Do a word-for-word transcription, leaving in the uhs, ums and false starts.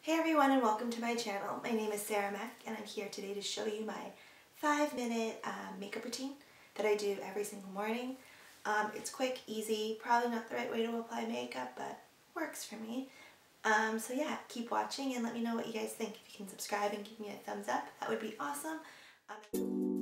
Hey everyone and welcome to my channel. My name is Sarah Mack and I'm here today to show you my five minute uh, makeup routine that I do every single morning. Um, it's quick, easy, probably not the right way to apply makeup, but works for me. Um, so yeah, keep watching and let me know what you guys think. If you can subscribe and give me a thumbs up, that would be awesome. Um,